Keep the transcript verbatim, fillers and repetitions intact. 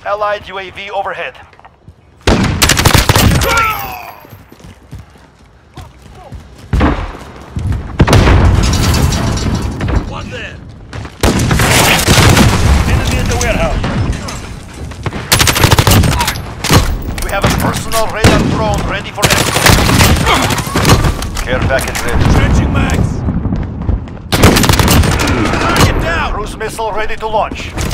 Allied U A V overhead. One there. Enemy in the warehouse. We have a personal radar drone ready for escort. Care package ready. Trenching mags. Target down. Cruise missile ready to launch.